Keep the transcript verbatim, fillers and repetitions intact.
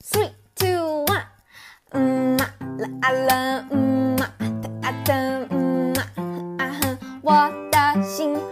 Three, two, one， 嗯嘛啦啊啦，嗯嘛的啊的，嗯嘛啊哼，我的心